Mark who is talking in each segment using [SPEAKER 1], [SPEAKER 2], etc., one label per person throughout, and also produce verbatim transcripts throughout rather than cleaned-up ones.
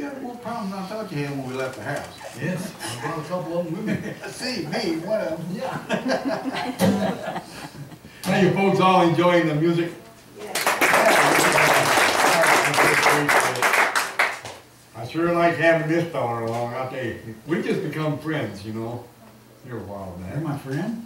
[SPEAKER 1] got more problems than I thought you had when we left the house.
[SPEAKER 2] Yes, I brought a couple of them with me.
[SPEAKER 1] See, me, one of them.
[SPEAKER 2] Yeah. How you folks all enjoying the music?
[SPEAKER 1] Yeah.
[SPEAKER 2] I sure like having this fella along. I'll tell you, we just become friends, you know. You're a wild
[SPEAKER 1] You're
[SPEAKER 2] man.
[SPEAKER 1] my friend?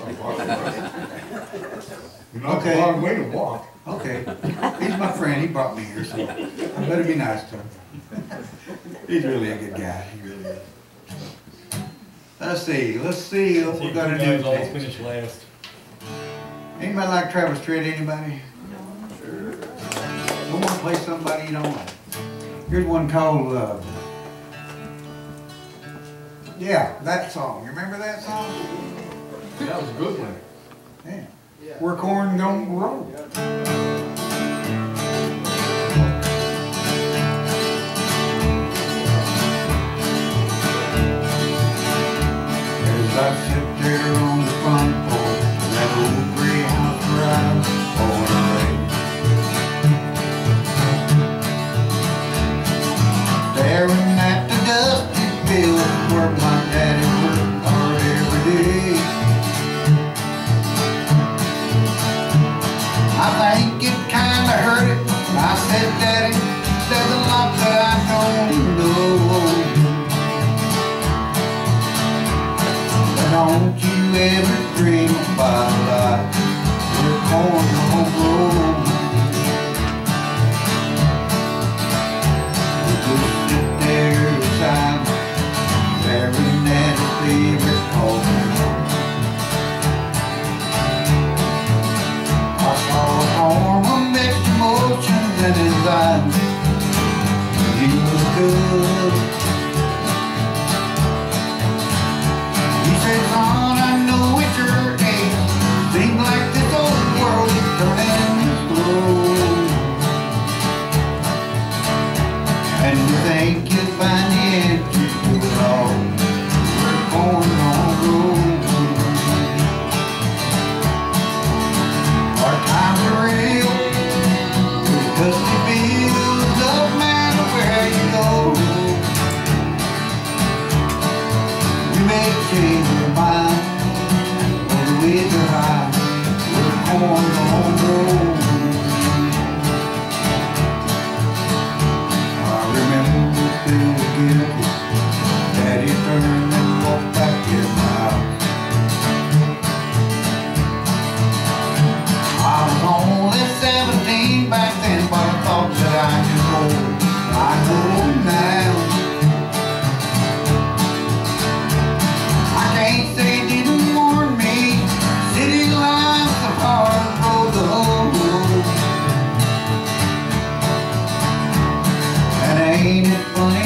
[SPEAKER 2] You know,
[SPEAKER 1] Okay.
[SPEAKER 2] it's a long way to walk.
[SPEAKER 1] Okay. He's my friend. He brought me here, so I better be nice to him. He's really a good guy. He really is. Let's see. Let's see what we got to do.
[SPEAKER 2] all finished last.
[SPEAKER 1] Anybody like Travis Tritt? Anybody? No. Sure. Don't want to play somebody you don't like. Here's one called, uh, yeah, that song. You remember that song?
[SPEAKER 2] That was a good one.
[SPEAKER 1] Yeah. Where corn don't grow. As I sit there on the front porch, that old gray house where I was born and raised. Staring at the dusty fields where my daddy worked hard every day. I think it kinda hurt it. I said, Daddy, there's a lot that I don't know. But don't you ever dream about a life where corn don't grow. You just sit there beside me, staring at a favorite coffee. I saw a form of mixed emotions in his eyes. He was good. He said, son, I know it's your age. Seems like this old world is turning slow. And you think you'll find the answer to it all. We're going on road. Our times are real. Dusty fields don't matter where you go. You may change your mind, or the winds are high. We're corn on road. I remember feeling guilty. Daddy turned and walked back in my house. I was only seventeen back then, but I thought that I could go. I know now. I can't say it didn't warn me. City life's a hard road to hoe. And ain't it funny